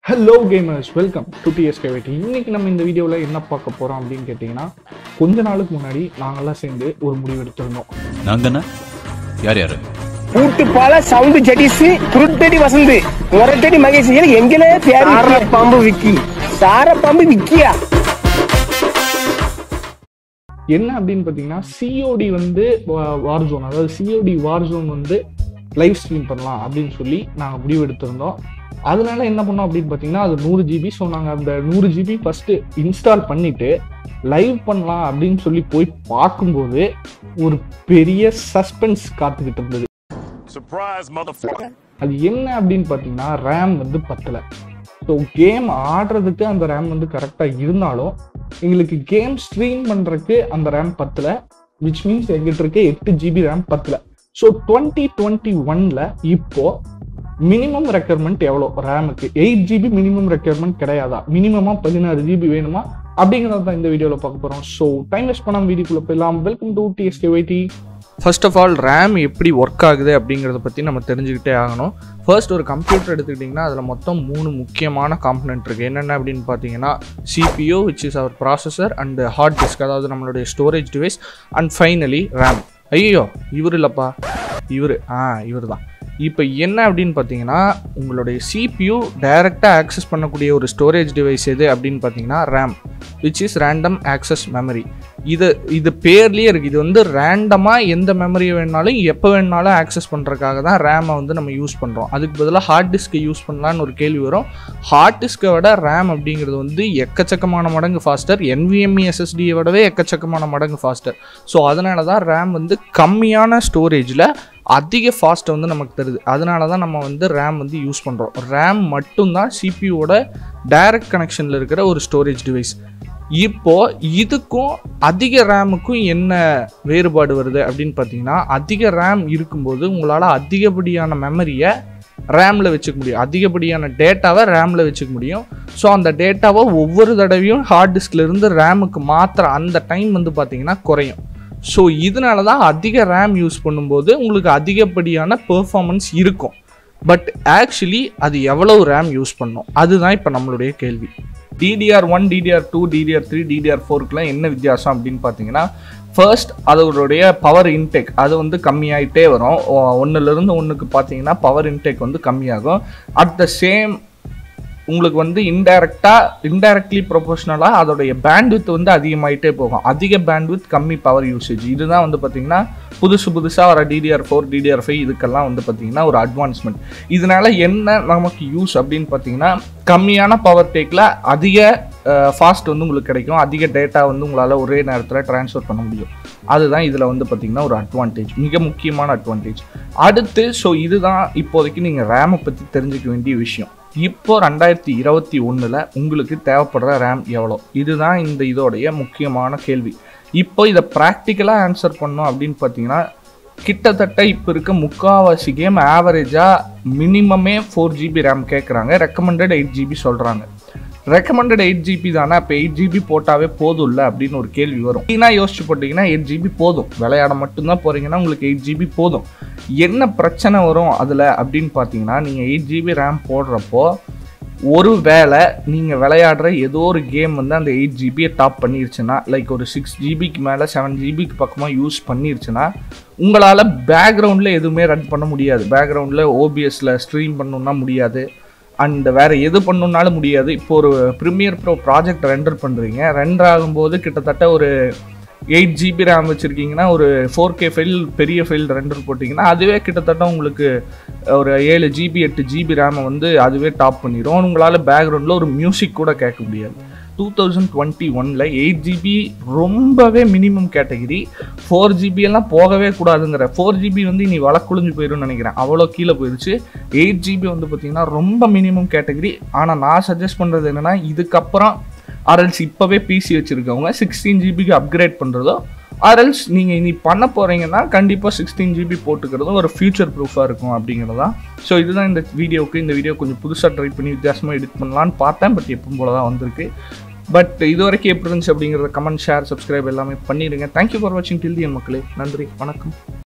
Hello gamers, welcome to TSKVT. இன்னைக்கு நம்ம இந்த வீடியோல என்ன பார்க்க போறோம் அப்படினு கேட்டிங்கனா கொஞ்ச நாளுக்கு முன்னாடி நாங்கலாம் சேர்ந்து ஒரு முடிவு எடுத்திருந்தோம். நாங்கனா யார் ஊட்டு பால சவுண்ட் ஜெடிஸ் குருட்டடி வசந்த் ஒரட்டடி மகேஷ் எங்கலே பேரு சார பாம்பு விக்கியா என்ன அப்படினு பாத்தீங்கன்னா COD வந்து வார்ஜோன், அதாவது COD வார்ஜோன் வந்து லைவ் ஸ்ட்ரீம் பண்ணலாம் அப்படின்னு சொல்லி நாங்க முடிவு எடுத்திருந்தோம். அதனால என்ன பண்ணோம் அப்படின்னு பார்த்தீங்கன்னா அது 100 GB. ஸோ நாங்கள் அந்த 100 GB ஃபஸ்ட்டு இன்ஸ்டால் பண்ணிட்டு லைவ் பண்ணலாம் அப்படின்னு சொல்லி போய் பார்க்கும்போது ஒரு பெரிய சஸ்பென்ஸ் காத்துக்கிட்டு இருந்தது. அது என்ன அப்படின்னு பார்த்தீங்கன்னா ரேம் வந்து பத்தலை. ஸோ கேம் ஆடுறதுக்கு அந்த ரேம் வந்து கரெக்டாக இருந்தாலும் எங்களுக்கு கேம் ஸ்ட்ரீம் பண்ணுறதுக்கு அந்த ரேம் பத்தலை. விச் மீன்ஸ் எங்கிட்ட இருக்க 8 GB ரேம் பத்தலை. ஸோ 2021 இப்போ மினிமம் ரெக்யர்மெண்ட் எவ்வளோ ரேமுக்கு? 8 GB மினிமம் ரெக்யர்மெண்ட் கிடையாதா? மினிமமா 16 GB வேணுமா அப்படிங்கிறத தான் இந்த வீடியோவில் பார்க்க போகிறோம். ஸோ டைம் வேஸ்ட் பண்ணாமல் வீடியோக்குள்ளே போயிடலாம். Welcome to TSKVT. First of all RAM எப்படி ஒர்க் ஆகுது அப்படிங்கிறத பற்றி நம்ம தெரிஞ்சுக்கிட்டே ஆகணும். ஃபர்ஸ்ட் ஒரு கம்ப்யூட்டர் எடுத்துக்கிட்டிங்கன்னா அதில் மொத்தம் 3 முக்கியமான காம்பனண்ட் இருக்குது. என்னென்ன அப்படின்னு பார்த்தீங்கன்னா CPU which is our processor, and hard disk அதாவது நம்மளுடைய storage device, and finally RAM. ஐயோ இவர் இல்லைப்பா, இவர் தான். இப்போ என்ன அப்படின்னு பார்த்தீங்கன்னா உங்களுடைய CPU டைரெக்டாக ஆக்சஸ் பண்ணக்கூடிய ஒரு ஸ்டோரேஜ் டிவைஸ் எது அப்படின்னு பார்த்தீங்கன்னா RAM, which is random access memory. இது பேர்லேயே இருக்குது. இது வந்து ரேண்டமாக எந்த மெமரியை வேணாலும் எப்போ வேணாலும் ஆக்சஸ் பண்ணுறதுக்காக தான் ரேமை வந்து நம்ம யூஸ் பண்ணுறோம். அதுக்கு பதிலாக ஹார்ட் டிஸ்க்கை யூஸ் பண்ணலான்னு ஒரு கேள்வி வரும். ஹார்ட் டிஸ்க்கை விட ரேம் அப்படிங்கிறது வந்து எக்கச்சக்கமான மடங்கு ஃபாஸ்டர், NVMe SSDயை விடவே எக்கச்சக்கமான மடங்கு ஃபாஸ்டர். ஸோ அதனால தான் ரேம் வந்து கம்மியான ஸ்டோரேஜில் அதிக ஃபாஸ்ட்டை வந்து நமக்கு தருது. அதனால தான் நம்ம வந்து ரேம் வந்து யூஸ் பண்ணுறோம். ரேம் மட்டும்தான் CPUவோட டைரக்ட் கனெக்ஷனில் இருக்கிற ஒரு ஸ்டோரேஜ் டிவைஸ். இப்போது இதுக்கும் அதிக ரேமுக்கும் என்ன வேறுபாடு வருது அப்படின்னு பார்த்தீங்கன்னா, அதிக ரேம் இருக்கும்போது உங்களால் அதிகப்படியான மெமரியை ரேமில் வச்சுக்க முடியும், அதிகப்படியான டேட்டாவை ரேமில் வச்சுக்க முடியும். ஸோ அந்த டேட்டாவை ஒவ்வொரு தடவையும் ஹார்ட் டிஸ்க்லேருந்து ரேமுக்கு மாத்திர அந்த டைம் வந்து பார்த்திங்கன்னா குறையும். ஸோ இதனால தான் அதிக ரேம் யூஸ் பண்ணும்போது உங்களுக்கு அதிகப்படியான பெர்ஃபார்மன்ஸ் இருக்கும். பட் ஆக்சுவலி அது எவ்வளவு ரேம் யூஸ் பண்ணணும் அதுதான் இப்போ நம்மளுடைய கேள்வி. DDR1, DDR2, DDR3, DDR4க்குலாம் என்ன வித்தியாசம் அப்படின்னு பார்த்தீங்கன்னா, ஃபர்ஸ்ட் அதோடைய பவர் இன்டேக் அது வந்து கம்மியாகிட்டே வரும். 1லேருந்து 1க்கு பார்த்தீங்கன்னா பவர் இன்டேக் வந்து கம்மியாகும். அட் த சேம் உங்களுக்கு வந்து இன்டைரக்ட்லி ப்ரொபோஷனலாக அதோடைய பேண்ட்வித் வந்து அதிகமாகிட்டே போகும். அதிக பேண்ட்வித் கம்மி பவர் யூசேஜ். இதுதான் வந்து பார்த்திங்கன்னா புதுசாக வர DDR4, DDR5 இதுக்கெல்லாம் வந்து பார்த்திங்கன்னா ஒரு அட்வான்ஸ்மெண்ட். இதனால என்ன நமக்கு யூஸ் அப்படின்னு பார்த்தீங்கன்னா, கம்மியான பவர் டேக்கில் அதிக ஃபாஸ்ட் வந்து உங்களுக்கு கிடைக்கும். அதிக டேட்டா வந்து உங்களால் ஒரே நேரத்தில் ட்ரான்ஸ்ஃபர் பண்ண முடியும். அதுதான் இதில் வந்து பார்த்திங்கன்னா ஒரு அட்வான்டேஜ், மிக முக்கியமான அட்வான்டேஜ். அடுத்து ஸோ இதுதான் இப்போதைக்கு நீங்கள் ரேமை பற்றி தெரிஞ்சுக்க வேண்டிய விஷயம். இப்போ 2021 உங்களுக்கு தேவைப்படுற ரேம் எவ்வளோ? இதுதான் இதோடைய முக்கியமான கேள்வி. இப்போ இதை ப்ராக்டிக்கலாக ஆன்சர் பண்ணோம் அப்படின்னு பார்த்தீங்கன்னா, கிட்டத்தட்ட இப்போ இருக்க முக்கால்வாசி கேம் ஆவரேஜாக மினிமமே 4 GB ரேம் கேட்குறாங்க. ரெக்கமெண்டட் 8 GB சொல்கிறாங்க. ரெக்கமெண்டட் 8 GB தானே, இப்போ 8 GB போட்டாவே போதும் இல்லை அப்படின்னு ஒரு கேள்வி வரும். ஏன்னா யோசிச்சு போட்டிங்கன்னா 8 GB போதும், விளையாட மட்டும்தான் போகிறீங்கன்னா உங்களுக்கு 8 GB போதும். என்ன பிரச்சனை வரும் அதில் அப்படின்னு பார்த்தீங்கன்னா, நீங்கள் 8 GB ரேம் போடுறப்போ ஒரு வேளை நீங்கள் விளையாடுற ஏதோ ஒரு கேம் வந்து அந்த 8 GBயை டாப் பண்ணிருச்சுன்னா, லைக் ஒரு 6 GBக்கு மேலே 7 GBக்கு பக்கமாக யூஸ் பண்ணிருச்சுன்னா உங்களால் பேக்ரவுண்டில் எதுவுமே ரன் பண்ண முடியாது. பேக்ரவுண்டில் OBSல ஸ்ட்ரீம் பண்ணணுன்னா முடியாது, அண்ட் வேறு எது பண்ணணுன்னாலும் முடியாது. இப்போ ஒரு ப்ரீமியர் ப்ரோ ப்ராஜெக்ட் ரெண்டர் பண்ணுறீங்க, ரெண்டர் ஆகும்போது கிட்டத்தட்ட ஒரு 8 GB ரேம் வச்சுருக்கீங்கன்னா ஒரு 4K ஃபைல், பெரிய ஃபைல் ரெண்டர் போட்டிங்கன்னா அதுவே கிட்டத்தட்ட உங்களுக்கு ஒரு 7 GB 8 GB ரேமை வந்து அதுவே டாப் பண்ணிடும். உங்களால் பேக்ரவுண்டில் ஒரு மியூசிக் கூட கேட்க முடியாது. 2021 8 GB ரொம்பவே மினிமம் கேட்டகிரி. 4 GB எல்லாம் போகவே கூடாதுங்கிற. 4 GB வந்து இனி வழக்குழிஞ்சு போயிடும்னு நினைக்கிறேன், அவ்வளோ கீழே போயிடுச்சு. 8 GB வந்து பார்த்திங்கன்னா ரொம்ப மினிமம் கேட்டகிரி. ஆனால் நான் சஜஸ்ட் பண்ணுறது என்னென்னா, இதுக்கப்புறம் ஆர்எல்ஸ் இப்போவே PC வச்சுருக்கவங்க 16 GBக்கு அப்கிரேட் பண்ணுறதோ, ஆர்எல்ஸ் நீங்கள் இனி பண்ண போகிறீங்கன்னா கண்டிப்பாக 16 GB போட்டுக்கிறதும் ஒரு ஃபியூச்சர் ப்ரூஃபாக இருக்கும் அப்படிங்கிறதான். ஸோ இதுதான் இந்த வீடியோ கொஞ்சம் புதுசாக ட்ரை பண்ணி வித்தியாசமாக எடிட் பண்ணலான்னு பார்த்தேன். பட் எப்பவும் போல தான் வந்திருக்கு. பட் இது வரைக்கும் எப்படி இருந்துச்சு அப்படிங்கிறத கமெண்ட், ஷேர், சப்ஸ்கிரைப் எல்லாமே பண்ணிடுங்க. தேங்க்யூ ஃபார் வாட்சிங் டில் தி எண்ட் மக்களே. நன்றி, வணக்கம்.